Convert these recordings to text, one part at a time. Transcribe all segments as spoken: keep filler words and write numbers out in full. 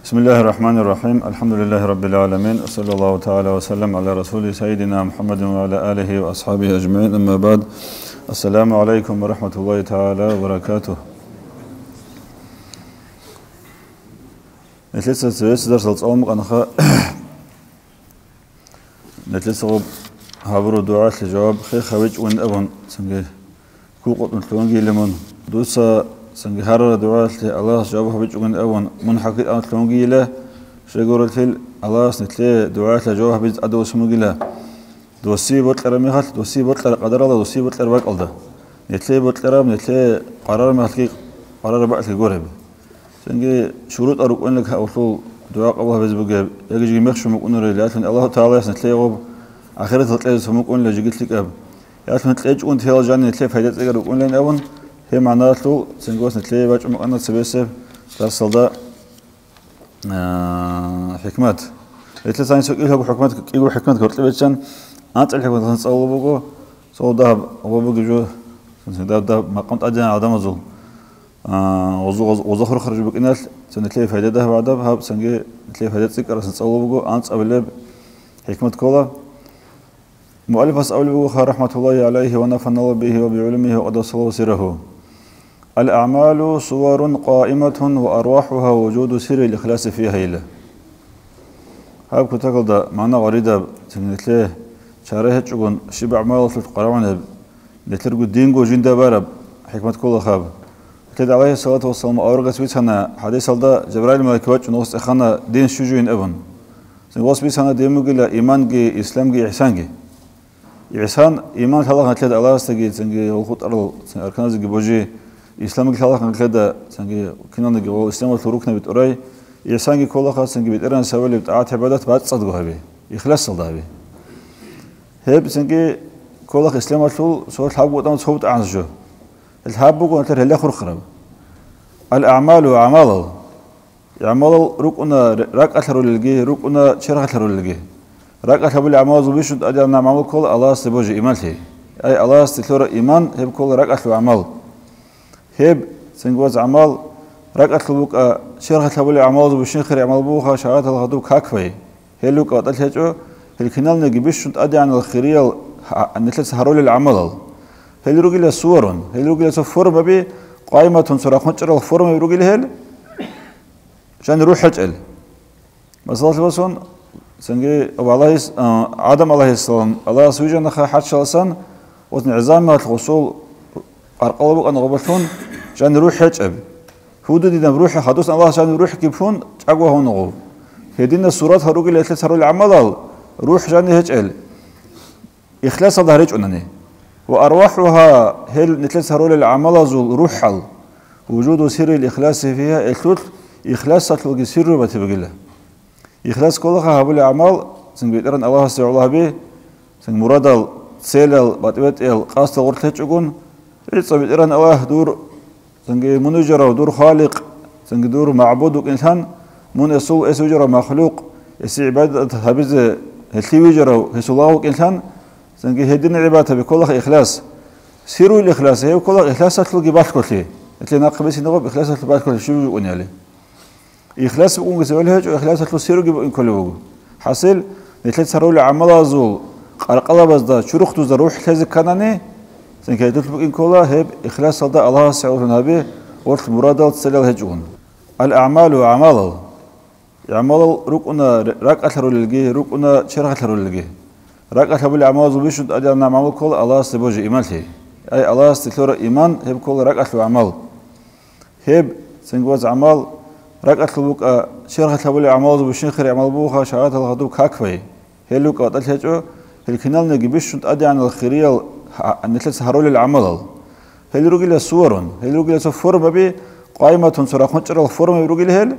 بسم الله الرحمن الرحيم. الحمد لله رب العالمين، وصلى الله تعالى وسلم على رسول سيدنا محمد وعلى آله وأصحابه أجمعين. أما بعد، السلام عليكم ورحمة الله تعالى وبركاته. نتلسة سويس درس الصوم أنخا نتلسة هابرو دعاء لجواب خي خويج وين أبون سنجي كوقت نتلونجي لمن دوسا سنجي هارا دعاء الله جواب خويج وين أبون من حكي أن نتلونجي له شجور الفيل الله سنتلي دعاء لجواب بيز أدو سموجي له دوسي بطل رمي خالد دوسي بطل قدر الله دوسي بطل باك الله نتلي بطل رام نتلي قرار ما حكي قرار بعث الجورب سنجي شروط أروق إنك أوصل دعاء الله بيز بجاب يجي مخشم مكون رجلات من الله تعالى سنتلي غب آخرت تطلع سمكون لجيت لك أب يا أخي نتلاقي وأنت هلا جاني نتلاقي فايدة تجار وكون لين أون هي معناته سنجوس نتلاقي باج مقنع سبيسف درس ده حكمات نتلاقي ساين سوق إلها بحكمات يقول حكمات قلت بيتشان أنت الحكمات هنصور بقو صور ده أبو بقى جو ده ده ما قمت أجن عدم الظل وزو وزخر خرج بك الناس سنتلاقي فايدة ده بعدها بهاب سنجي نتلاقي فايدة تذكر سنصور بقو أنت قبل حكمة كولا مؤلف أسأل بوخا رحمة الله عليه ونفعنا الله به وبعلمه وقدس الله سره. الأعمال صور قائمة وأرواحها وجود سر الإخلاص فيها إله. هاب كتاكل دا معنا غريدة تنتليه شاريه تشغن شبع أعمال في القرآن لترجو الدين جو جندا بارب حكمة كل خاب. تد عليه الصلاة والسلام أورغس بيتنا حديث الله جبرائيل ملكوت ونوس إخانا دين شجوين ابن. سنوس بيتنا دين مقلا إيمان جي إسلام جي إحسان جي. إحسان إيمان الله نتلد الله استجي سنجي وخط أرض أركان زي بوجي إسلام الله نتلد سنجي كنا نجي والإسلام والفروق نبيت أراي إحسان كل خاص سنجي بيت إيران سوالي بتاعت عبادات بعد صدقه هبي إخلاص الله هبي هب سنجي كل خ إسلام والفروق سوال حب وطن صوت عنجه الحب وقول ترى لا خرق خرب الأعمال وأعمال أعمال ركنا رك أثر للجي ركنا شرح أثر للجي رأك أبو الأعمال زبيشود أجرنا معمول كل الله استبوج إيمانه أي الله استثور إيمان هب كل رأك الأعمال هب سنجوز أعمال رأك أبوك شرح أبو الأعمال زبيشين خير أعمال بوخا شغات الغدوك هكفي هلوك قتل هجو الكنال نجيبشود أجرنا الخيرية نتلس هرول العمل هل رجل الصور هل رجل صفور ببي قائمة صراخون ترى الفورم رجل هل عشان يروح حجل بس الله بسون سنجي أبو الله آدم عليه السلام الله سويجا نخا حد شلسان وزن عزام الوصول أرقلبك أن غبطون عشان يروح حجب هودو دي نروح حدوث الله عشان يروح كيفون أقوى هون غو هدينا الصورات هروج اللي ثلاث هروج العمل روح عشان يهجل إخلاص الله رجع أنني وأرواحها هل نتلس هروج العمل زول روحل وجود سر الإخلاص فيها الثلث إخلاص تلقي سر بتبقله إخلاص كلها هبول أعمال سن بيترن الله سبحانه الله به سن مراد سيل باتبت القاصد ورثة جون إيش بيترن الله دور سن منجر ودور خالق سن دور معبود وإنسان من يسوع يسوع مخلوق يسي عبادة هبز هسي جرا هسوا وإنسان سن هدينا عبادة بكلها إخلاص سيروا الإخلاص هي كلها إخلاص تلقي باش كل شيء اللي ناقبس نقب إخلاص تلقي باش كل شيء يقول عليه إخلاص بقول جزولها جو إخلاص هتلو سيرو جب إن كله بقول حاصل نتلت سرول عمل زول قرقلا بس ده شروخ توز روح كذا كناني سنكيد تطلب إن كله هب إخلاص صدا الله سعود النبي ورث مراد تسلل هجون الأعمال وأعمال أعمال ركنا رك أثر للجي ركنا شرح أثر للجي رك أثر بالأعمال زبيشود أجرنا معمول كل الله استبوج إيمانه أي الله استثور إيمان هب كل رك أثر أعمال هب سنجوز أعمال رأك أبوك شرح أبو الأعمال زبيشين خير أعمال بوخا شغات الغدوك هكفي هلوك قتل هجو الكنال نجيبشود أجرنا الخيرية نتلس هرول العمل هل رجل الصور هل رجل صفور ببي قائمة صراخون ترى الفورم رجل هل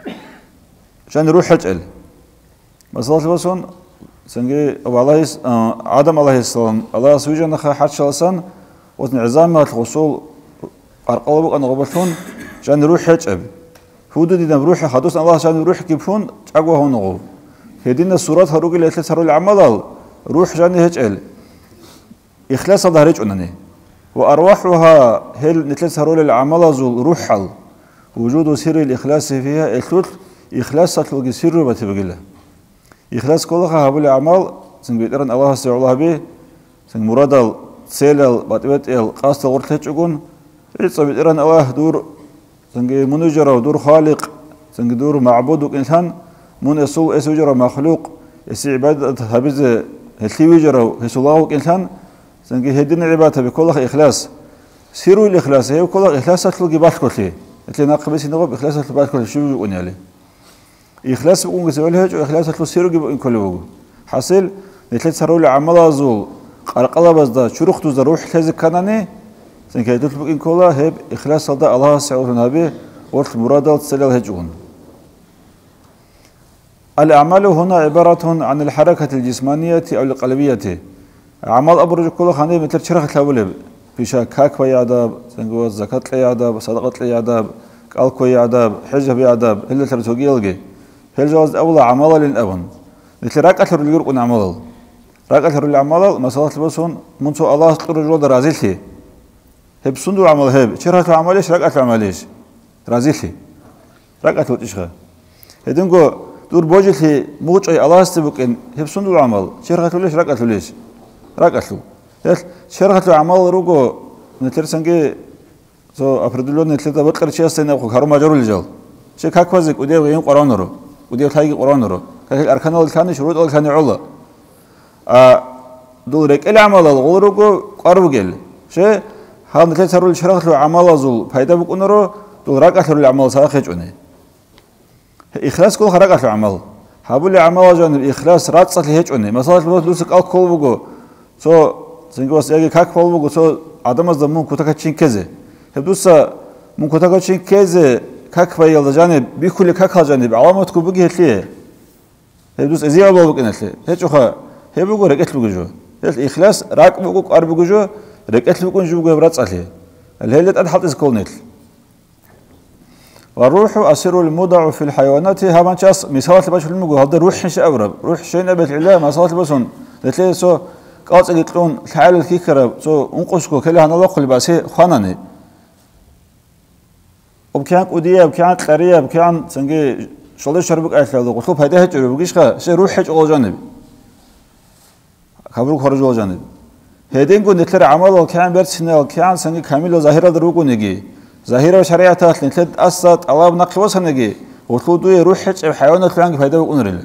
عشان يروح حجل بس الله بسون سنجي أبو الله آدم عليه السلام الله سويجا نخا حد شلسان وزن عزام الوصول أرقلبك أن غبطون عشان يروح حجب هودو دي نروح حدوث الله عشان يروح كيفون أقوى هون غو هدينا الصورات هروج اللي ثلاث هروج العمل روح عشان يهجل إخلاص الله رجع أنني وأرواحها هل نتلس هروج العمل زول روحل وجود سر الإخلاص فيها الثلث إخلاص ساتلوجي سيرو بتبقيله إخلاص كلها هبول عمل سنج بيترن الله سبحانه الله به سنج مرادل سيلل بتبت ال قاست ورثة جون إيش بيترن الله دور سنج منجر ودور خالق سنج دور معبود وإنسان من يسوع يسوع مخلوق يسي عبادة هبز هالتيجر وهسواه وإنسان سنج هدين عبادة بكلها إخلاص سيرو الإخلاص هي كلها إخلاص ساتلوجي باشكله اللي ناقبس نقب إخلاص ساتلوجي باشكله شو يقول عليه إخلاص بقول جسوله وإخلاص هتلو سيرو جب إن كله حاصل نتلت سرول عمل أزول قرقلا بزدا شروخ توز روح لازم كناني سنكيد تطلب إن كله هب إخلاص صدا الله سعود النبي ورث مرادات سلال هجون الأعمال هنا عبارة عن الحركة الجسمانية أو القلبية عمل أبرج كله خاني مثل شرخ الأولى بيشا كاك ويعذاب سنقول زكاة ليعذاب صدقة ليعذاب قالك ويعذاب حجة يعذاب إلا ترتوجي يلقي هل جواز أول عمل للأبن مثل راك أثر اللي يرقون عمل راك أثر اللي عمل مسألة البسون منتو الله تقول الرجل رازيلتي هب صندوق عمل هب شرحة العمل إيش راك أثر عمل إيش رازيلتي راك أثر إيشها هدينكو دور بوجتي موج أي الله استبق إن هب صندوق عمل شرحة ليش راك أثر ليش راك أثر شرحة العمل رجو مثل سنجي سو أفردلون مثل تبقى شيء سنة وخارو مجرو الجال شيء كاكوزك وديه وين قرآن رو وديه تلاقي قرآن رو كذلك أركان الكان شروط الكان علا دول رك العمل الغورو قارب جل شيء هذا مثل سرول شرخ له عمل زول فايدة بكون رو دول رك أثر العمل ساخج عنه إخلاص كل خرج أثر العمل هقول العمل جانب إخلاص رات صل هيج عنه مثلا لو لوسك أو كل بقو سو سنجوس يجي كاك كل بقو سو عدم الزمون كتاكتشين كذا هبدوسا من كتاكتشين كذا كاك فايل جانب بكل كاك جانب علامات كوبجي هتليه هبدوس أزياء الله بكنا هتليه هيك خا هبوجو ركعت بوجو الإخلاص راك بوجو قارب بوجو ركعت بوجو جو بوجو برات عليه الهيلة أدحط إسكول نتل والروح أسر الموضع في الحيوانات هذا شاس مثال تباشر المجو هذا روح شيء أورب روح شيء نبت العلا مثال تبصون هتليه سو قاص يقولون حال الكيكرة سو أنقشكو كله هنا الله قل بس خانني وبكان قدية بكان قرية بكان سنجي شغل شربك أكله وقلت هيدا هيك بقيش خا شيء روح هيك أول جانب خبروك خرج أول جانب هيدين قلنا نتلر عمل وكان برسنا وكان سنجي كامل وظاهرة دروقو نجي ظاهرة وشريعة نتلد أسد الله بنقي وصل نجي وقلت دوي روح هيك حيوانات كلام هيدا بقونرله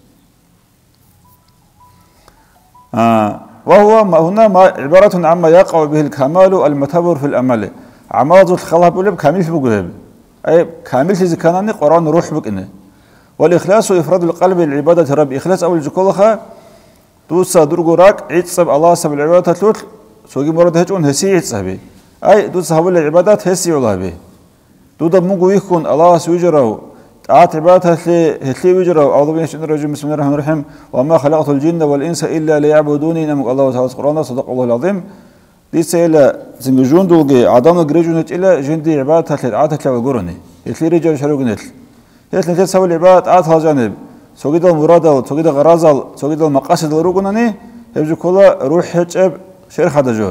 آه وهو ما هنا ما عبارة عما يقع به الكمال المتبر في الأمل عمل ذو الخلاف بقول كامل في بقول أي كامل في ذكرنا قرآن روح بكنه والإخلاص وإفراد القلب العبادة رب إخلاص أول جكولها دوسا درجو راك عيد سب الله سب العبادة تلوت سوقي مراد هجون هسي عيد سبي أي دوسا هول العبادات هسي الله به دودا مجو يكون الله سويجرو تعات عبادة هتلي هتلي ويجرو أعوذ بالله من الشيطان الرجيم بسم الله الرحمن الرحيم وما خلقت الجن والإنس إلا ليعبدوني نمك الله تعالى القرآن صدق الله العظيم ليس إلا زنجون دولجي عدم الجريجونة إلا جندي عبادة هتلي تعات هتلي وجروني هتلي رجال شروق نتل هتلي نتل سوي العبادة تعات هالجانب سويد المراد سويد غرازل سويد المقاصد الروجوناني يبجو كله روح هجب شرخ هذا جو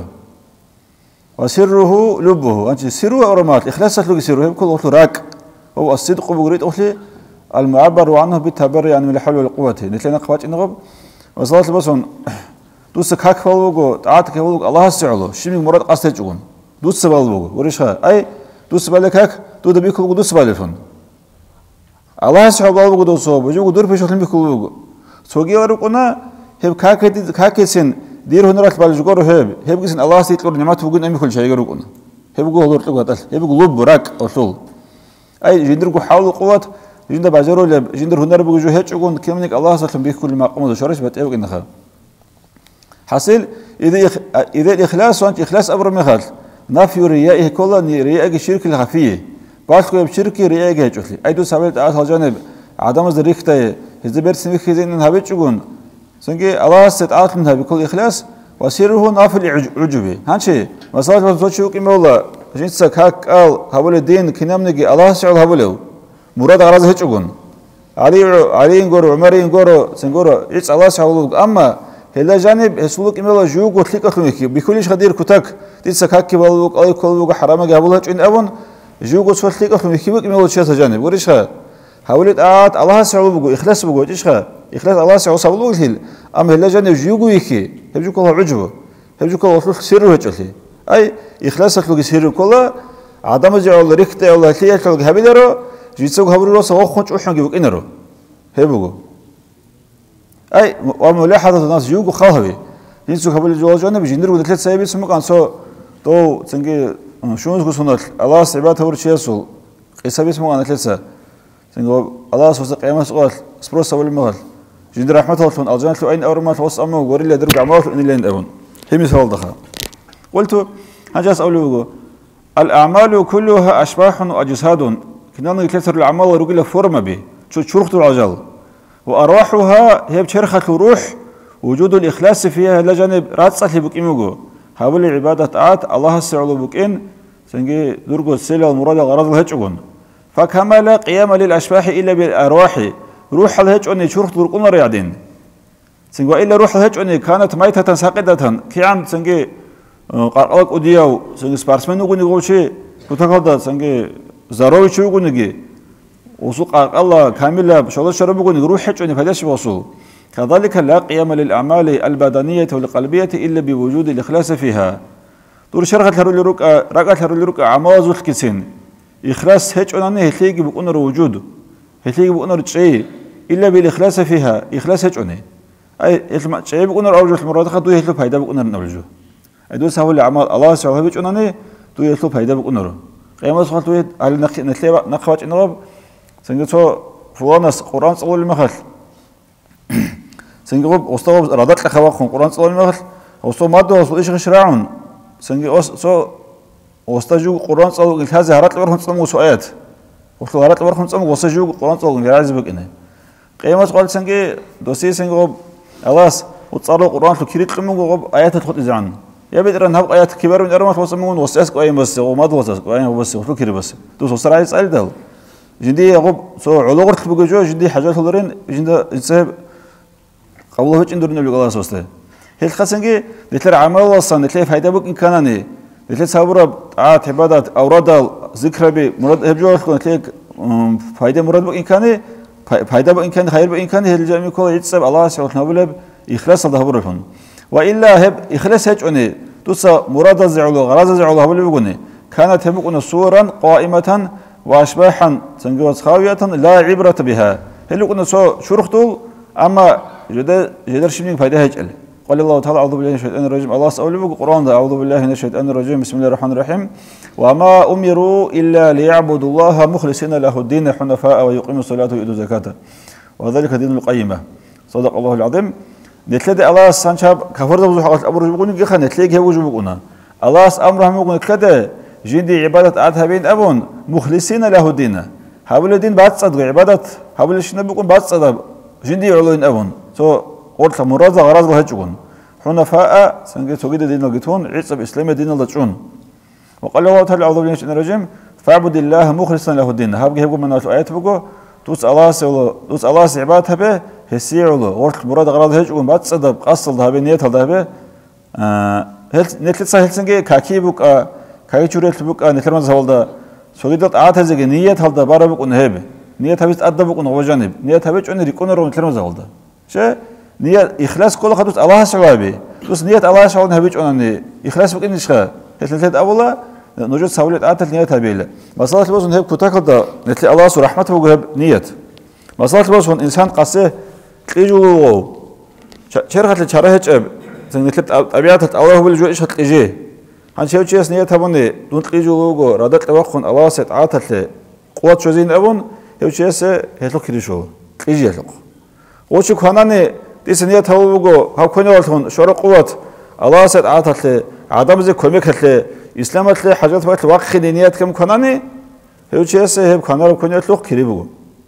وسره لبه أنت سره أورمات إخلاص لوجي سره يبقى كله راك هو الصدق بقريت أخلي المعبر عنه بالتبرع يعني من الحول والقوة نتلنا قوات إنغب وصلت بسون دوس كاك فالوجو تعات كفالوجو الله سعله شيء مراد قصد جون دوس بالوجو وريشها أي دوس بالكاك دود بيكو دوس بالفون الله سعله بالوجو دوسو بيجو دور في شغل بيكو سوقي ورقنا هب كاك كاكسين دير هنرات بالجوجو هب هب كسين الله سيطلع نعمات وجود أمي كل شيء يرقنا هب جو هدور تلقى تل هب جو لب راك أصول أي جندر جو حاول القوات جندر بجرو لب جندر هنر بيجو هيك يقول كمنك الله سلم بيكو المقام ده شرش بتأوي إنها حاصل إذا إذا الإخلاص وأنت إخلاص أمر مخال نفي ريائه كله ني رياء الشرك الخفية بعض كل شرك رياء جهتلي أيدو سبب تعال هالجانب عدم الذريكته إذا برسم خزين إنها بتشجون سنجي الله استعاط منها بكل إخلاص وسيره نافل عجبه هانشي مثلا بزوج شو كم والله جنس كاك قال هقول الدين كنام نجي الله سعول هقوله مراد غرض هتشجون علي علي ينقر عمر ينقر سنقر إيش الله سعول أما هلا جانب هسلوك إملا جوج وثليك أخلونك بكل شيء خدير كتاك تيجي كاك كبالوك أي كلوك حرام جابوله عند أبون جوج وثليك أخلونك بك إملا شيء جانب وريشها حاولت آت الله سعوا بقول إخلاص بقول إيش خا إخلاص الله سعوا صبلوا الهيل أما هلا جاني جيوجو يكي هبجو كله عجبه هبجو كله وصل سيره هجلي أي إخلاص أخلق سيره كله عدم جعل ركته ولا شيء أخلق هبيدرو جيتسوق هبرو سوا خنش أحنا جيبك إنرو هبجو أي وملاحظة الناس جيوجو خاهبي جيتسوق هبل جواجنا بيجندر ودخلت سايبي سمك عن سو تو تنجي شو نقول سنة الله سعبات هور شيء سول إسابي سمك عن دخلت تنجو الله سوى قيامة سؤال سبروس أول مغل جند رحمة الله فن الجنة لو أين أورما توص أمه وقول لي درب عمار إن اللي ندأون هي مثال دخل قلت هجاس أقوله الأعمال كلها أشباح وأجساد كنا نكثر الأعمال ورجل فورما به شو شرخت العجل وأرواحها هي بشرخة الروح وجود الإخلاص فيها لجانب راتسة بكيمجو هؤلاء العبادة آت الله سعلو بكين سنجي درجو السلة والمراد الغرض الهجون فكما لا قيام للأشباح إلا بالأرواح روح الهجون شرخ درقون رياضين سنجو إلا روح الهجون كانت ميتة ساقدة كيان سنجي قارقلق أدياو سنجي سبارسمن نقول نقولشي بتقعد سنجي زاروي شو يقول نجي وسوق الله كاملة شغل شرب يقول روح هجون فداش وصول كذلك لا قيام للأعمال البدنية والقلبية إلا بوجود الإخلاص فيها دور شرخة هرولي ركع ركعة هرولي ركع عماز الكسين إخلاص هيج أناني هتلاقي بقنر وجوده هتلاقي بقنر شيء إلا بالإخلاص فيها إخلاص هيج أني أي شيء بقنر أوجه المراد خدوا يهلو فايدة بقنر نوجه أدول سهو الأعمال الله سبحانه هيج أناني دو يهلو فايدة بقنره قيامة سخلت ويد على نخ نتلي نخوات إنراب سنجتو فلانس قرآن صلوا المخل سنجوب أستوى رادت لخواخون قرآن صلوا المخل أستوى مادة أستوى إيش غشراعون سنجي أستوى وستجو قرآن صلوا قلت هذا هرات لورهم صلوا سؤات وصل هرات لورهم صلوا وستجو قرآن صلوا قلت عايز بك إنه قيامة قال سنجي دوسي سنجوب ألاس وتصاروا قرآن فكريت قموا وقب آيات تخط إزعان يا بدر أن هذا آيات كبار من أرمات وصمون وسأسك أي بس وما دوسك أي بس وفكر بس دوس وصار عايز سأل ده جدي يقب سو علوقت بجو جدي حاجات هذرين جند إنسان قبله هج إندرنا بيقول سوسته هل خسنجي نتلر عمل وصل نتلر فايدة بك إن كانني نتلر صبر عاد عبادات أوراد ذكر بي مراد هبجوا لكم نتلر فايدة مراد بك إن كاني فايدة بك إن كان خير بك إن كان هل جميع كل يتسب الله سبحانه وتعالى إخلاص الله برهن وإلا هب إخلاص هج أني توسا مراد زعله غراض زعله هبل بيقولني كانت هبكون صورا قائمة وأشباحا سنجوز خاوية لا عبرة بها هل كنا سو شرختو أما جدا جدر شنين فايدة هجل قال الله تعالى أعوذ بالله من الشيطان الرجيم الله سأقول لك القرآن أعوذ بالله من الشيطان الرجيم بسم الله الرحمن الرحيم وما أمروا إلا ليعبدوا الله مخلصين له الدين حنفاء ويقيموا الصلاة ويؤتوا الزكاة وذلك دين القيمة صدق الله العظيم نتلدي الله سانشاب كفر ذو حقات أبرز بقولي جخا نتلقي هو جبقونا الله أمرهم يقول نتلدي جندي عبادة عادها بين أبون مخلصين له الدين هابل الدين بعد صدق عبادة هابل الشنب بيكون بعد صدق جندي علوين أبون سو قلت مراد غراض الهجون حنفاء سنجد سويد دين الجتون عيسى بإسلام دين الجتون وقال الله تعالى أعوذ بالله من الشيطان الرجيم فاعبد الله مخلصا له الدين هابجي هبقوا من الآيات بقوا توس الله سو توس الله عبادها به هسيعلو قلت مراد غراض الهجون بعد صدق أصل ده بنية ده به هل نتلص هل سنجد كاكي بق كاكي شورت بق نتلمن زهولدا سويدات عاد هذا نية هالدا بارا بق نهبه نية هبيت أدب بق نوجانب نية هبيت أن يكون رون نتلمن زهولدا شيء نية إخلاص كل خدوس الله سوابي دوس نية الله سوون هبيت أنني إخلاص بق إنشخا هتلتلت أولا نوجد سهولة عاد نية هبيله مسألة الوزن هب كتاكل نتلي الله سرحمته وجهب نية مسألة الوزن إنسان قاسه تيجوا شرخة الشرهج أب نتلت أبيات الله بالجو إيش هتلجيه عن شيء شيء نية هبوني دون تيجوا لوجو ردت لوقن الله ست عاتله قوة شوزين أبون هو شيء سه هتلو كريشو تيجي هتلو وشو كهانني تيسنية تهوجو هاكوني والتون شر قوة الله ست عاتله عدم زي كميك هتله إسلام هتله حاجات وقت واقع خنينيات كم كهانني هو شيء سه هب كهانا كوني هتلو كريبو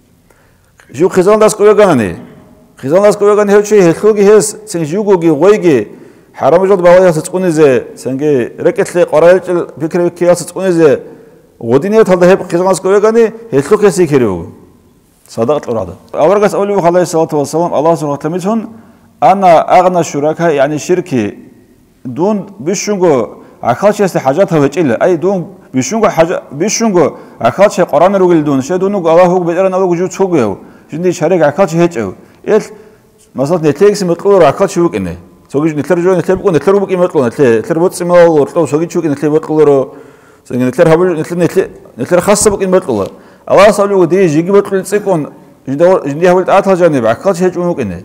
جو خزان داس قوي كهانني خزان داس قوي كهاني هو شيء هتلو جهز سنجوجو جي غويجي حرام جود باوي تسقوني زي سنجي ركت لي قرايل فكرة كياس تسقوني زي ودينية هذا هب خزان داس قوي كهاني هتلو كسي كريبو صدقت الأرادة. أول قصة أولي عليه الصلاة والسلام الله سبحانه وتعالى أنا أغنى الشركاء يعني شركة دون بيشونجو عقال شيء حاجاتها وجيلة أي دون بيشونغو حاجة بيشونغو عكال شيء قرآن رجل دون شيء دونه الله هو بدرنا الله وجود سوقيه جندي شريك عكال شيء هيجوا إيه مثلا نتلاقي سمطلور عكال شو كأنه سوقي نتلرجو نتلبكو نتلربو كي مطلور نتل نتلربو تسمعه ورطو سوقي شو كأنه نتلبطلورو سوقي نتلر هبل نتل نتل نتلر خاصة بكي مطلور الله صلوا ودي يجي مطلور تسيكون جندي هبل تعاطى جانب عكال شيء هيجوا كأنه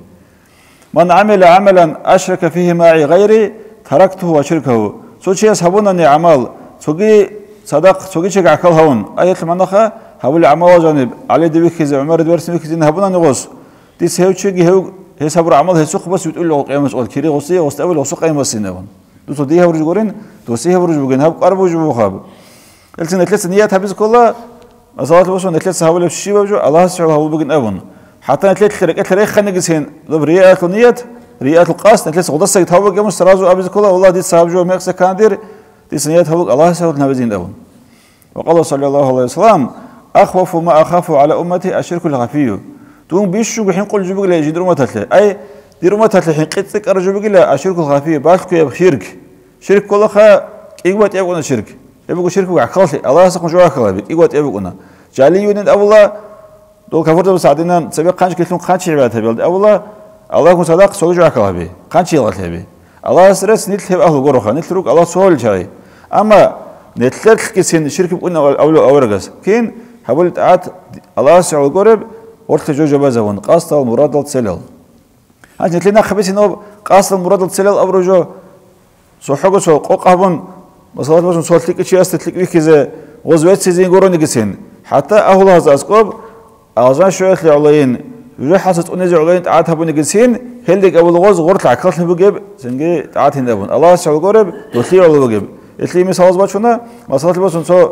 من عمل عملا أشرك فيه معي غيري تركته وشركه سوشي سبونني عمل سوقي صدق سوقي شيء عكال هون أيت المناخة هبل عمل جانب علي دبيك عمر دبرس بيك زين هبونا نغوص دي سهو شيء هو هي صبر عمل هي سوق بس بتقول له قيام مسؤول كيري غوصي واستقبل وسوق قيام مسينون دوسو دي هورج غورين دوسي هورج بوجين هب قربو جو خاب قلت ثلاث نيات حبس كلها صلاه الوسط ثلاث هول الشيء بجو الله سبحانه هو بوجين ابون حتى ثلاث خرقت ثلاث خنجسين رياء النيات رياء القاصد ثلاث غدس يتهوج يوم سرازو ابز كلها والله دي صاحب جو ميكس كاندير دي سنيات هو الله سبحانه نبزين ابون وقال صلى الله عليه وسلم اخوف ما اخاف على امتي الشرك الخفي تون بيشو بحين قل جبق لا يجدروا ما تتلى أي ديروا ما تتلى حين قتك أرجو بقى لا الشرك الخفي بالك يا شرك شرك كله خا إيقوات يبغون شرك يبغوا شرك وعقلتي الله يسقط جوا عقلي إيقوات يبغونا جالي يونين أولا دول كفرت بساعدنا سبق خانش كلهم خانش عبادة بيلد أولا الله يكون صدق سوي جوا عقلي بي خانش يلغى بي الله يسرس نتلف أهل جروخا نتلوك الله سهول شيء أما نتلف كسين شرك بقولنا أولا أورجس كين حاولت عاد الله سعود قرب ورت جوجا بازون قاصد المراد التسلل هاج نتلنا خبيس انه قاصد المراد التسلل ابرجو سو حقو سو قوقابون مصالات باش سو تلك شي استتلك بك كذا غزوات سيزين غورون يقسين حتى اهل هذا اسكوب ازان شويه لعلين يجي حاسس انزي علين تعات هبون يقسين هلك ابو الغوز غورت عقلت بجيب سنجي تعات هندبون الله سعود قرب دوتلي على بجيب اتلي مثال باشونا مصالات باش سو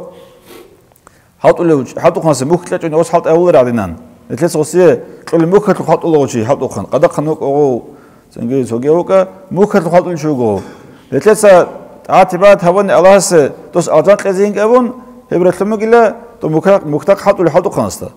حطوا له حطوا خمسه مكتلت انه وصلت اول رادينان ثلاث غسية كل مكر تخاط الله شيء حط أخن قد خنوك أو سنجي سوجي وكا مكر تخاط الشوقه ثلاث عاتبات هون الله س توس أرجان كزين كابون هبرة لما قلا تو مكر مكتك حط اللي حطوا خنسته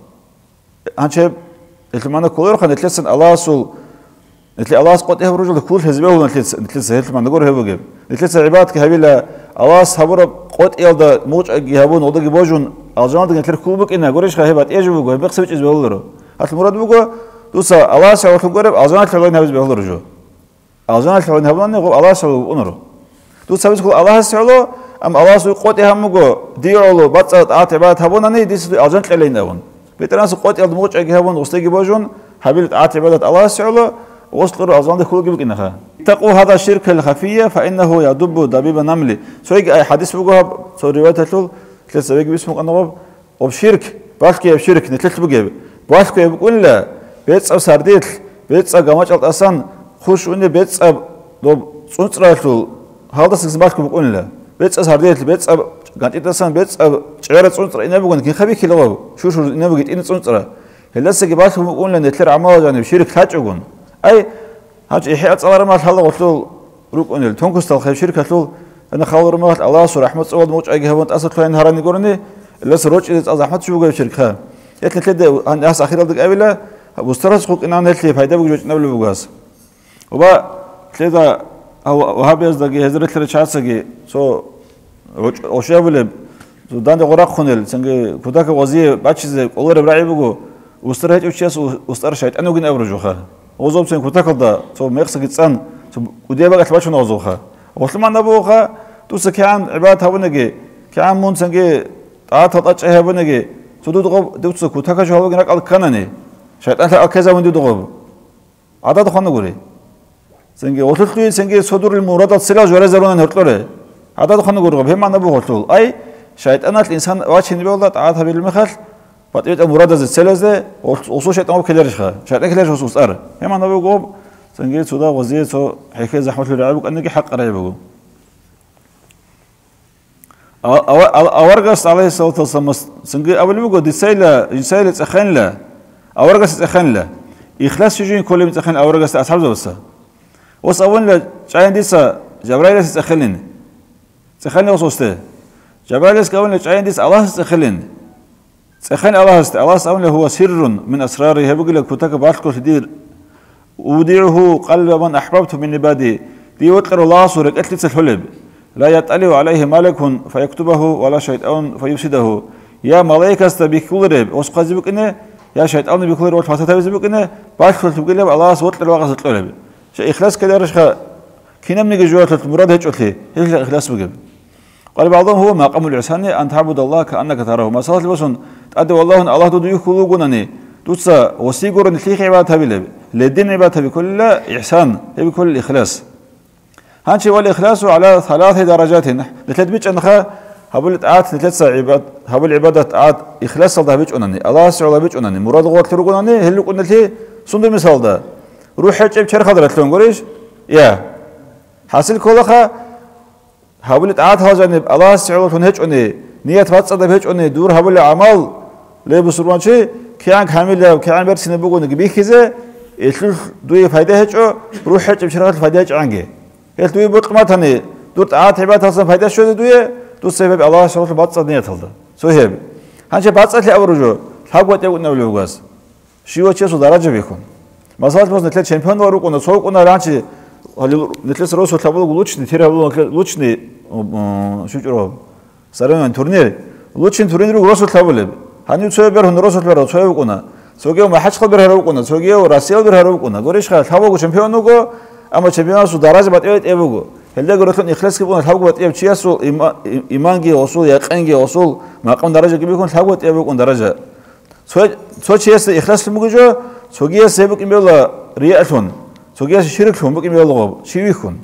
هنشب الثمانية كولر خن ثلاث الله سول مثل الله سقط إيه رجل كل حزبه هو ثلاث ثلاث هيك ما نقول هو جيب ثلاث عباد كهبيلا الله صبر قط إلدا موج جهبون وضج بوجون أرجان تقول ثلاث كوبك إنها قريش خهبات إيش بقول بقسم إيش بقوله هات المراد بقول دوسا الله سوى تقرب أرجان تلوين هبز بقوله رجوا أرجان تلوين هبلان يقول الله سوى أنره دوسا بس يقول الله سوى أم الله سوى قط إيه هم يقول ديرولو بس عاتبات هبون أني ديس أرجان تلين هبون بترانس قط إلدا موج جهبون وستيجي بوجون هبيلت عاتبات الله سوى وصلوا أظن ده كله جبك إنها اتقوا هذا الشرك الخفية فإنه يدب دبيب النمل سويك أي حديث بقولها سو رواية تقول ثلاث سويك باسمه أنه وبشرك بالك يا بشرك نتلت بجيب بالك يا بقول لا بيت أو سرديت بيت أو جماعة الأصلا خوش إنه بيت أو لو صنصرة تقول هذا سكز بالك بقول لا بيت أو سرديت بيت أو قانت الأصلا بيت أو شعيرة صنصرة إنه بقول كي خبيك لغو شو شو إنه بقيت إنه صنصرة هلا سكي بالك بقول لا نتلر عمال يعني بشرك هاجعون أي هاج إحياء صار ما هلا وصل روك أنيل تونكس الخير شركة لول أنا خاور ما الله سو رحمة صوت موج أجي هون أصل كلاين هراني قرني اللي سروج إذا أزحمت شو جاي شركة يتن تلد عن أس أخيرا دك أبلا بسترس خوك إن أنا هتلي فايدة بوجود نبل بوجاز وبا تلد أو وهابي أز دقي هزرت تلد شخص جي سو وشيء بله دان دقراق خنل سنجي كوداك وزير باتشيز أولر برعي بقو وسترهج وشيء وستر شيء أنا وجن أبرجوها وزوب سين كتاكل دا سو ميخس جتسان سو ودي بقى تباشو نوزوخا وسلم أنا بوخا توس كان عبادة هونجي كان مون سنجي تعات تطلع هونجي سو دو دغب دوس كتاكا شو هونجي نقل كناني شايت أنت أكذا وين دو دغب عدد خان نقولي سنجي وصلت سنجي صدور المراد السلاح جوار زرون هرتلره عدد خان نقول هم أنا بوخلول أي شايت أنا الإنسان واشين بيقول تعات هبيل المخل بطيت المراد از السلسلة وصوش يتمو كليرش خا شايت كليرش وصوص أر هم أنا بقول سنجيت سودا وزير سو حكاية زحمة الرعاية أنك حق قرية بقول أورجس عليه الصلاة والسلام سنجي أول بقول دي سيلة سيلة تخن لا أورجس تخن لا إخلاص يجين كل من تخن أورجس أصحاب زوجة وص أول لا شاين ديسا جبرائيل تخلين تخلين وصوصته جبرائيل كأول شاين ديس الله تخلين سخن الله است الله سأقول هو سر من أسراره بقول لك كتاك بعثك تدير وديعه قلب من أحببته من عبادي دي وتقر الله صورك أتلت الحلب لا يطلع عليه ملك فيكتبه ولا شيطان فيفسده يا ملائكة بكل وسقز بكنه يا شيطان بكل والفساد بكنه باش تقول الله سوت الواقع تطلب شيء إخلاص كده رشخة كنا من جوات المراد هيك قلت هيك إخلاص بقى قال بعضهم هو مقام الإحسان أن تعبد الله كأنك تراه ما صارت لبسون تأدي والله الله تدعو خلوقنا توسا وسيقر نتيخ عبادة بله للدين عبادة بكل إحسان بكل الإخلاص هانشي والإخلاص على ثلاث درجات نتلت بيج أنها هبل تعات نتلت عباد هبل عبادة تعات إخلاص الله بيج أنني الله سعى بيج أنني مراد غوت ترقونني هل قلنا لي صندوق مثال ده روح حجب شر خضرت لهم قريش يا حاصل كلها هبل تعات هذا الله سعى لهم هيج أني نية فاتصل بيج أني دور هبل عمل ليه بسرعة شيء كيان كامل كيان برسنا بقول نجبيه كذا يشوف دوي فايدة هيجو روح حجب شر خضرت فايدة هيج عنجه هل دوي بقمتني دور تعات عبادة هذا فايدة شو دوي دو سبب الله سبحانه وتعالى بتصل نية هذا سوهب هنشي بتصل لي أورجو حقوق يقول نقول له شيء وشيء درجة بيكون مثلا بس نتلت شامبيون وروك ونا سوق ونا رانشي نتلت روس وتلعبوا لوتشني تيرا لوتشني شو جرو سرنا تورنير لوتشن تورنير روس وتلعبوا له هني تسوي بره روس وتلعبوا سوق ونا سوقيو ما حد خبر هروك ونا سوقيو راسيل بره هروك ونا قريش خال تلعبوا شامبيون وكو أما شامبيون سو درجة بتأيد إيبوكو هل قرأتون إخلاص كيبون الحقوق بتأيب شيء أصل إيمانجي أصول يقينجي أصول مقام درجة كبيرون الحقوق بتأيبون درجة سو سو شيء أصل إخلاص الموجود سوقيه سيبك إميلا رياءتون سوقيه شركهم بك إميلا غاب شيء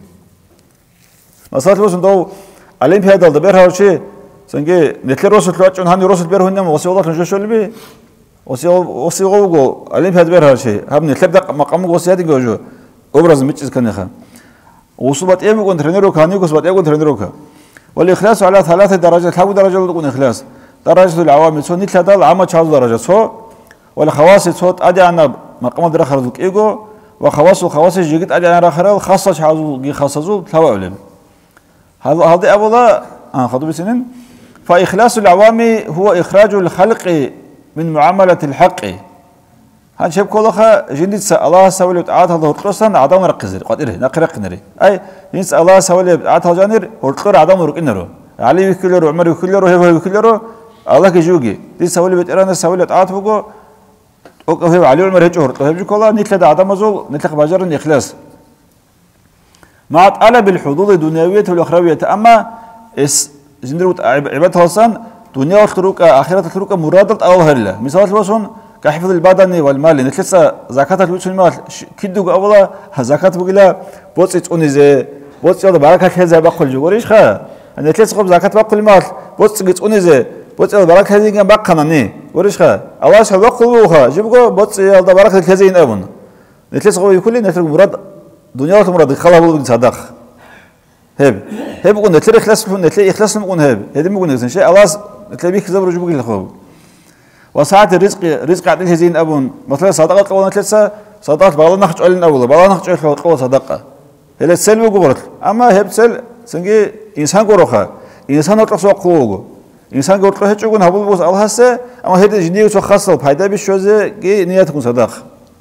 مثلا بس ندو عليهم في هذا الدبر هالشيء سنجي نتلي راسل تلاقون هني راسل بيره هنيم وصي الله تنجش شو اللي وصي وصي غوجو عليهم في هذا الدبر هالشيء هم نتلي بدأ مقام وصي هذا جوجو أبرز متجز كان يخا وصبت إيه بكون ترينيرو كاني وصبت إيه بكون ترينيرو كا والإخلاص على ثلاث درجات حاول درجة تكون إخلاص درجة العوامل سو نتلا دال عام شاذ درجة سو ولا خواص صوت أدي أنا مقام درجة خرجك إيجو وخواص وخواص جيت أدي أنا خرج خاصة شاذ جي خاصة زو ثوا علم هذا هذا أولا آه خطوة سنين فإخلاص العوامل هو إخراج الخلق من معاملة الحق هنشوف كلها جندس الله سوى تعات هذا هرقصان عدم ركزر قادره نقرق نري أي جنس الله سوى تعات هجانر هرقر عدم ركنرو علي بكلرو عمر بكلرو هو بكلرو الله كجوجي دي سوى بتيران سوى تعات بقو أو علي عمر هجو هرقر هجو كلها نتلد عدم زول نتلق بجار الإخلاص مع طلب الحظوظ الدنيوية والأخروية أما اس جندر عبادة حسن دنيا الخروق آخرة الخروق مرادة أو هلا مثال وصون كحفظ البدن والمال نتلسا زكاة الوجه المال كدو أولا زكاة بقولها بوت إتونيزه بوت يلا بركة هذا بقول جوريش خا نتلسا خب زكاة بقول المال بوت إتونيزه بوت يلا بركة هذه جنب بقناني وريش خا الله شو بقول خا جيبكو بوت يلا بركة هذه ينأبون نتلسا خب يقول لي نتلقى مراد دنيا مراد خلا بقول صدق هب هب بقول نتلقى إخلاص نتلقى إخلاص بقول هب هذا بقول نفس الشيء الله نتلقى بيك زبر جيبك الخوب وساعات الرزق رزق عدل هزين أبون مثلا صدقة قوة ثلاثة صدقة بعض نخش على الأول بعض نخش على قوة صدقة هلا السلم وقبرت أما هب سل سنجي إنسان قرخة إنسان أطلع سوق قوة إنسان قرخة هتشوفون هبول بوس الله هسه أما هذا جنيه سو خاصة بهذا بالشوزة جي نية تكون صدقة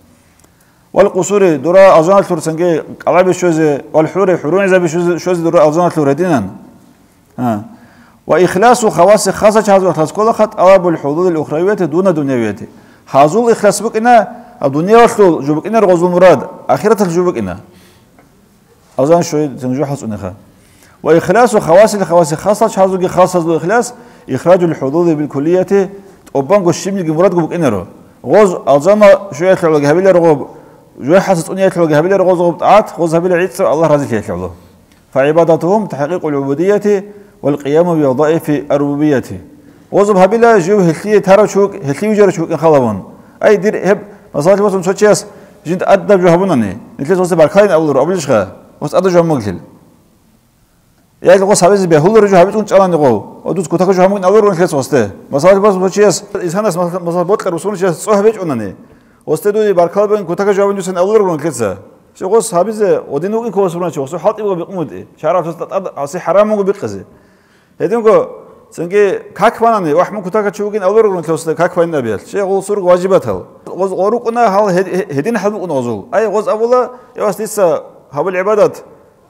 والقصور درا أزان الثور سنجي على بالشوزة والحور حورون إذا بالشوزة شوزة درا أزان الثور هدينا ها وإخلاص خواص خاصة هذا الإخلاص كل خط أرب الحظوظ الأخروية دون دنيوية حظوظ إخلاص بكنا الدنيا وصل جوبكنا رغزو المراد آخرة الجوبكنا أظن شوي تنجو حسن خا وإخلاص خواص الخواص خاصة هذا خاصة الإخلاص إخراج الحظوظ بالكلية أوبانغو الشمل المراد جوبكنا رو غوز أظن شوية تلعب هبيل رغب جوي حاسس أني تلعب هبيل رغز غبطات غوز هبيل عيد الله رازق يتلعبه فعبادتهم تحقيق العبودية والقيام بوظائف الربوبية وظب هبلا جو هلتي ترى شوك هلتي وجر شوك خلاون أي دير هب مصالح وصل سوتشيس جنت أدب جو هبونني نتلس وصل بالكاين أول رو أبلش خا وص أدب جو مقتل يعني لو صابز به هول رجوا هبتون تشالان يقو ودوس كتاك جو همون أول رو نتلس وصته مصالح وصل سوتشيس إنسان اس مصالح بوت كرسون شيء صهبج ونني وصته دو بالكال بين كتاك جو هبون جسن أول رو نتلسه شو قص هابز ودينوك إنكو وصلنا شو وصل حاط يبغى بقمود شعره تستطيع عصي حرام مو بقزه هذينكو سنجي كاكفانني واحد كتاك تشوفين أول رجل تلوسته كاكفان نبيل شيء غو صور واجباته غوز غروقنا هال هدين حلو نازل أي غوز أولا يواس لسه هبل العبادات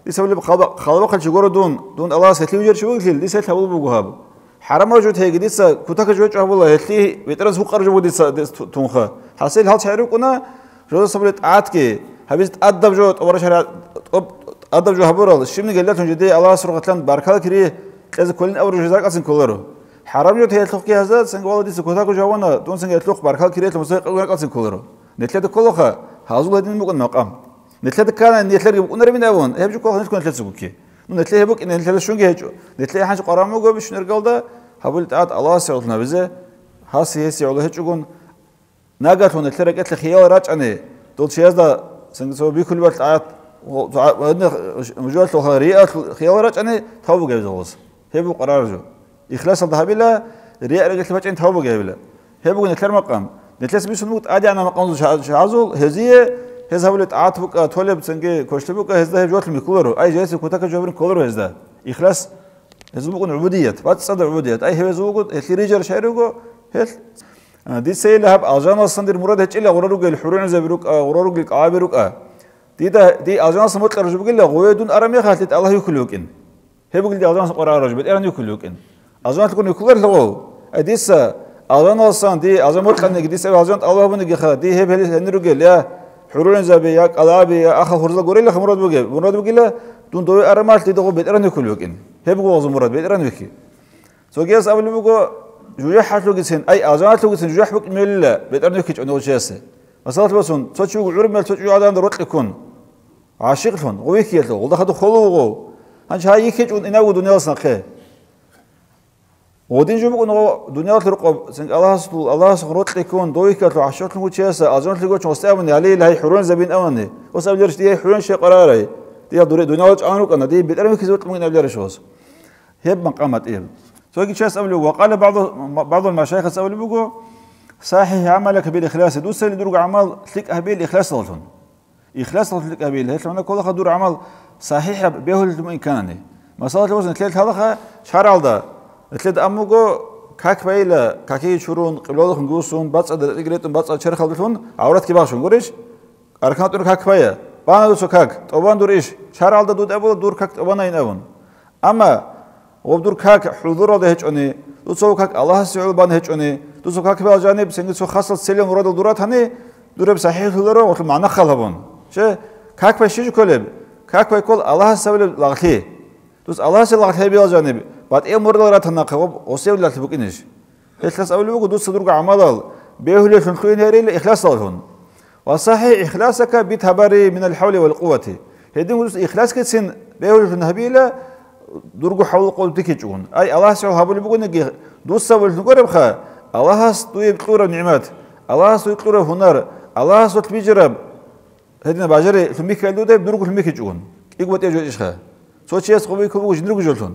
دي سبب خلق خلق خلش جورو دون دون الله ستلي وجر شو يقول دي سهل هبول بوجهاب حرام رجوت هيك دي سا كتاك جوج والله هتلي بيترز هو خرج بودي تونخه حاصل هال شعرك أنا جو سبب تعاتك هبيت أدب جو أول شهر أدب جو هبورال الشيء من قلتهم جدي الله سرقت لنا باركال كريه إذا كلنا أول جزاك أصلا كلره حرام جوت هي تلقي هذا سنج والله دي سكوتاك جوانا دون سنج تلقي باركال كريه المساق أول أصلا كلره نتلاد كلها هذول هذين ممكن مقام نتلاد كان نتلاد يبقون ربين أون هبجو كلها نتكون نتلاد سبوكي نتلاد يبقى إن نتلاد شو نجهج نتلاد حاجة قرامه جو بيش نرجع ده هقول تعات الله سرقتنا بزه هاسي هسي الله هتشوفون ناقت هون نتلاد قتل خيال راج أنا دول شيء هذا سنج سو بيكل وقت تعات وعندنا مجال الخيرية خيال راج أنا ثوب جاي زوز هبوا قرار جو إخلاص الله بلا رياء رجل تفاجئ أنت ثوب جاي بلا هبوا نتلاد مقام نتلس بيسموت عادي أنا مقام شعزول هزية هذا هو اللي تعاطفك تولب سنجي كوشتبوك هذا هي جوات المكولرو أي جالس كوتاك جوابين كولرو هذا إخلاص هذا بقول عبودية بعد صدق عبودية أي هذا بقول اللي رجال شعرقو هل دي سيل هب أجانا صندر مراد هتش إلا غرروق الحرون زبروك غرروق القابروك دي ده دي أجانا صمت الرجل بقول له غويدون أرمي خالد الله يكلوك إن هي بقول دي أجانا قرار الرجل بيت أرن يكلوك إن أجانا تكون يكلر لغو أديس أجانا صان دي أجانا مت خلنا دي سبب أجانا الله بني خا دي هي بهل هنرجل يا حرون زبي قلابي يا أخ خرزة قري له مراد بقول مراد بقول له دون دوي أرمات دي دغو بيت أرن يكلوك إن هي بقول أزم مراد بيت أرن يكي سو جالس قبل بقول جوجا حاتلو جسين أي أجانا تلو جسين جوجا حبك ميل بيت أرن يكيج عنده شيء مثلا بسون تشوف عرب مال تشوف عدان درت لكون عاشق فن قويك يلتو وده خدو خلوه هنش هاي يكيج عن إنه دنيا سنقه ودين جو بقول دنيا ترقب سن الله سبحانه الله سبحانه لكون دويك يلتو عاشق لكون شيء أجانا تلو جسين واستعمل عليه لهي حرون زبين أمانه وسأل جرش دي حرون شيء قراره دي دوري دنيا وجه عنك أنا دي بيت أرن يكيج من أبلار شوز هيب مقامات إيه سوى شيء سأقوله وقال بعض بعض المشايخ سأقوله بقول صحيح عملك بالإخلاص دوس اللي دور عمل تلك أهبيل إخلاص لهم إخلاص تلك أهبيل هيك لما كل خدور عمل صحيح بيه الإمكاني ما صارت لوزن تلت هذا شهر على تلت أموجو كاك بايلا كاكي شرون قبلهم نجوسون بس أدر رجلتهم بس أشر خلفون عورات كباشون قريش أركانات دور كاك بايا بانا دوسو كاك طبعا دور إيش شهر على دود أبو دور كاك طبعا ينأون أما وبدور كاك حضور هذا هيك أني دوسو كاك الله سيعول بان هيك أني دوسو كاك بالجانب سنجد سو خاصة سليم مراد الدورات هني دور صحيح لورا وقت معنا خلبون شو كاك بيشيج كلب كاك بيقول الله سبب لغتي دوس الله سبب لغتي بالجانب بعد إيه مراد الدورات هنا خب وسيب لغتي بكينش إخلاص أول بقول دوس صدرك عمل بيهولي في الخوين هري إخلاص لهم وصحيح إخلاصك بتهبري من الحول والقوة هدين دوس إخلاص كتسين بيهولي في النهبيلة درجو حول قول تكيجون أي الله سبحانه هبول بقول نجي دوس سبب نقرب خا الله سوي بطورة نعمات الله سوي بطورة هنر الله سوي بيجرب هدينا باجري في الميكا اللي ده درجو في الميكا جون يقوى تيجوا إيش خا سوي شيء سقوي كوبو جندرجو جلتون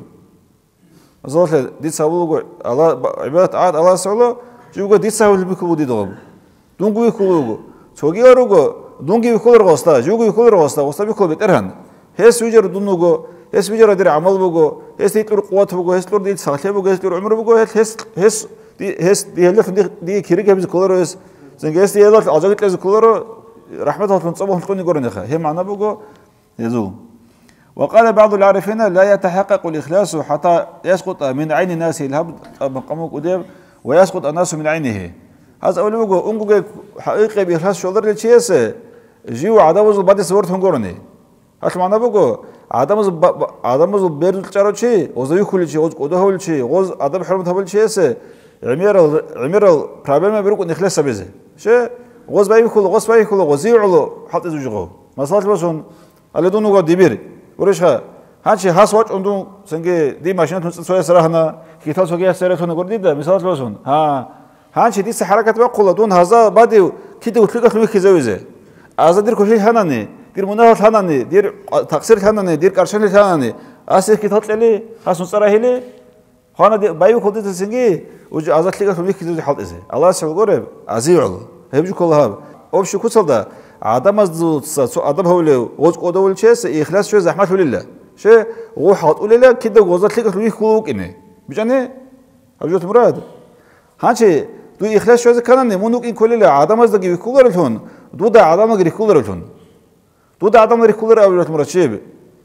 زالت دي سبب الله عبادة عاد الله سبحانه جوجو دي سبب اللي بيكوبو دي دوم دونجو يكوبو سوي أروجو دونجي يكوبو رغستا جوجو يكوبو رغستا وستا بيكوبو بترهن هس ويجر دونجو هس ويجر دير عمل بوجو هس يطلع قوة بوجو هس يطلع دي سالفة بوجو هس يطلع عمر بوجو هس هس دي هس دي هلا دي دي كيرك هبز كولر هس زنجس دي هلا عجبت لز كولر رحمة الله تنصبه تكون يقولون خا هي معنا بوجو يزو وقال بعض العارفين لا يتحقق الإخلاص حتى يسقط من عين الناس الهب مقامك قدام ويسقط الناس من عينه هذا أول بوجو أنجو حقيقة بإخلاص شغل الشيس جيو عداوز بعد سورت هنقرني هات معنا بوجو عدمز عدمز بيرد الشارع وزوي كل شيء وز قده هول شيء وز عدم حرمة هول شيء سه عمير عمير problem بيروك نخلص بيزه شيء وز باي كل وز باي كل وزي علو حط زوجه مثلا بسون على دونه قد دبير ورشها هاتشي هاسوات عندهم سنجي دي ماشينة تنسوي سرحنا كيتال سوقي سرحة نقول ده مثلا بسون ها هاتشي دي حركة بقول دون هذا بعد كده وتلقى في كذا أزادير كل شيء هناني دير مناهض هناني دير تقصير هناني دير كارشان هناني أسير كتات لي هاسون سراه لي خانا بايو خدت السنجي وجا أزاد لقى في كذا حال إزاي الله سبحانه قرب عزيز الله هبجو كلها أو شو كسر ده عدم أزود سو عدم هو اللي وز قدر ولا شيء إخلاص شو زحمة ولا لا شيء هو حاط ولا لا كده وزاد لقى في كلوك إنه بيجاني هبجو مراد هانشي دو إخلاص شو كانني منوك إن كل لا عدم أزد جيب كولر الهون دو ده عدم أجري كولر الهون دو ده عدم أجري كولر أول مرة شيء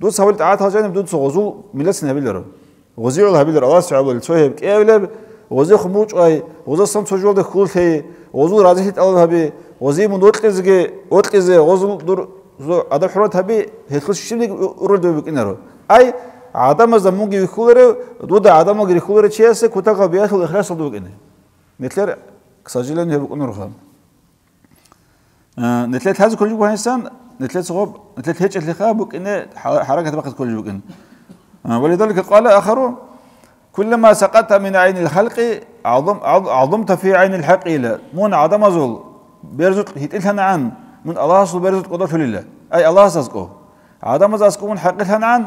دوس حاولت عاد هاجانب دوس غزو ملسن هبيلر غزي ولا هبيلر الله سبحانه وتعالى كيفلب غزي خموج اي غزو سم سوجول ده كل شيء غزو راضي تقول هبي غزي من دوتلزغي اوتلزي غزو دور ادب حرات هبي هتخش شيء ورد بكنرو اي عدم زمونگی ویکولره دو ده عدم وگری کولره چیه کوتا قبیات و اخلاص دو بکنه نتلر کساجیلن هی بکنه رو خام نتلر هذا كل جوه إنسان نتلر صعب نتلر هيج اللي خاب بكنه حركة بقت كل جوه بكنه ولذلك قال آخر كلما سقطت من عين الخلق عظم عظمت في عين الحق إلى مون عدم زول بيرزق هيتلهن عن من الله سو بيرزق قدرته لله أي الله ساسكو عدم زاسكو من حقيقة عن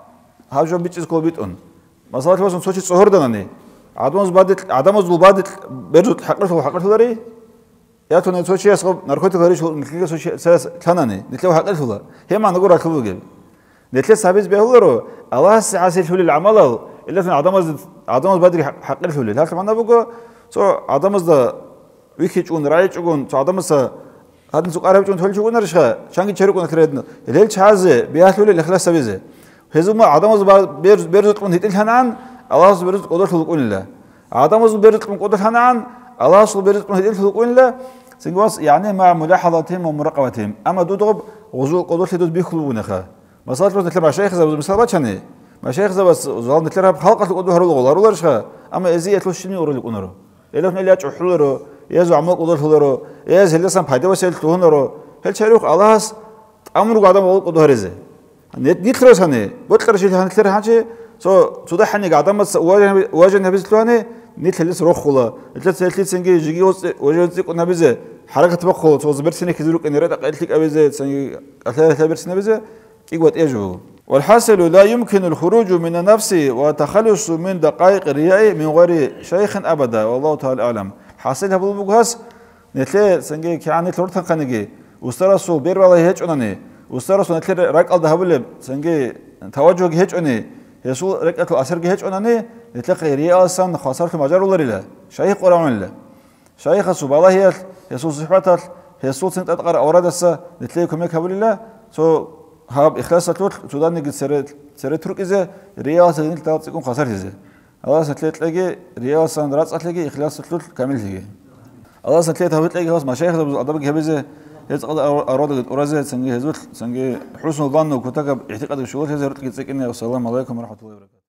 هاجو بيتش كول بيتون مثلا تبغى نسوي صهور دناني عدم زبادت عدم زبادت بيرزق حقيقته حقيقته لري يا تون نسوي شيء أسقط نركض غيري شو نتلقى سوي شيء ساس ثاناني نتلقى حقيقته له هي ما نقول أكلوا جيب نتلقى سابيز بيهولرو الله سعاسي شو للعمل إلا في عدم عدم زبادري حقيقته له هذا ما نبغى سو عدم زد ويكيج ون رايج ون سو عدم س هذا نسوق عربي ون تقول شو قلنا رشة شانكي شريك ون كردنا الليل شازة بيهاتوا لي الإخلاص سبيزة هزوم عدم زباد بيرز بيرزق من هيتل هنان الله سو بيرزق قدرته لقول الله عدم زباد بيرزق من قدرته هنان الله سو بيرزق من هيتل لقول الله سنجواس يعني مع ملاحظتهم ومراقبتهم أما دو ضرب غزو قدرته دو بيخلون خا مثلا بس نتكلم مع شيخ زب مثلا بتشني مع شيخ زب بس زال نتكلم بخلقة القدرة هرول غلار ولا رشة أما إزاي يتلوشني ورا اللي كونرو إذا كنا اللي أشحلورو يزو عمق قدرته هرو يز هل لسان فايدة وسيل تهونرو هل شريك الله أمره قدام أول قدرة هرزه نت نتكلم هني بتكلم شيء هنتكلم حاجة سو سودا حني قدام بس واجن واجن نبيز تلواني نت هلس روح خلا نت سلتي سنجي جيجي وس واجن تيك نبيزه حركة تبقى توز برسنة كذلك إن رأيت قلت لك أبيزه سنجي أثلاثة برسنة بيزه كيقوت إيجو والحاصل لا يمكن الخروج من النفس وتخلص من دقائق الرياء من غير شيخ أبدا والله تعالى أعلم حاصلها بالبجهاز نتلاقي سنجي كأني تورثن قنجي وسترسو بير والله هيج أنني وسترسو نتلاقي رك الله هبل سنجي توجه هيج أني يسوع رك الأثر هيج أنني نتلاقي رياء أصلا خسارة مجال ولا لا شيخ قرآن الله شيخ سبحان الله يسوع صحبته يسوع سنت أتقر أوراد السا نتلاقي كم يكبر الله سو هاب إخلاص تلوت سودان نجد سر سر ترك إذا رياء سنين تلات يكون خسارة إذا الله سنتلاقي رياء سن رأس تلاقي إخلاص تلوت كامل هي الله سنتلاقي هبت تلاقي خلاص مشايخ أضرب جهبزة يزقد أراد أورازة سنجي هزوت سنجي حسن الظن وكتاب اعتقاد الشغل هذا رتقي تسكني والسلام عليكم ورحمة الله وبركاته.